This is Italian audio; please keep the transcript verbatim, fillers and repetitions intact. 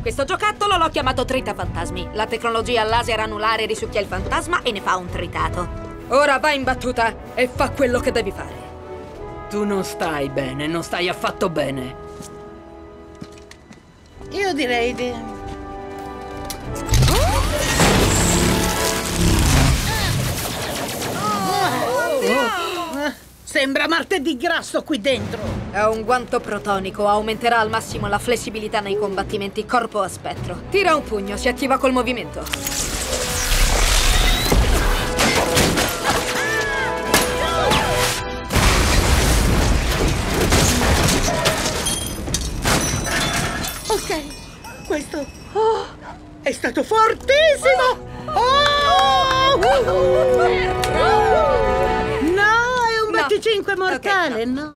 Questo giocattolo l'ho chiamato Tritafantasmi. La tecnologia laser anulare risucchia il fantasma e ne fa un tritato. Ora vai in battuta e fa quello che devi fare. Tu non stai bene, non stai affatto bene. Io direi di... Sembra martedì grasso qui dentro. È un guanto protonico, aumenterà al massimo la flessibilità nei combattimenti corpo a spettro. Tira un pugno, si attiva col movimento. Ok, questo oh, è stato fortissimo! Oh! No, è un venticinque mortale, Okay, no. no?